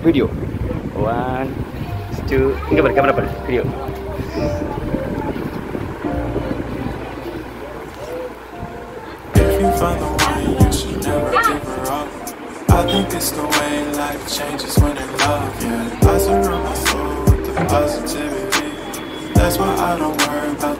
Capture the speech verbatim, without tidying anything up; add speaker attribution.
Speaker 1: video. One, two, enggak ber kamera ber video.
Speaker 2: If you find the one, you should never give her up. I think it's the way life changes when in love. Yeah, I surround my soul with the positivity. That's why I don't worry about